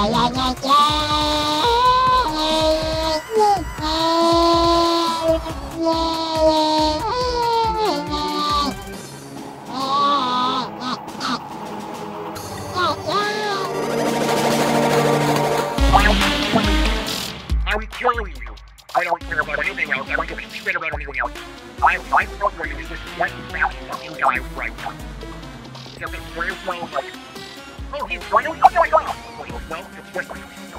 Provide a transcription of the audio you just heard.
I'm killing you. I don't care about anything else. I don't give a shit about anything else. I'm not going to use this 20,000 of you guys right now. Because it's very well, like, oh, he's going to go. Well, it's